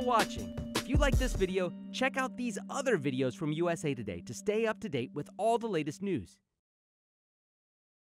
watching. If you like this video, check out these other videos from USA Today to stay up to date with all the latest news.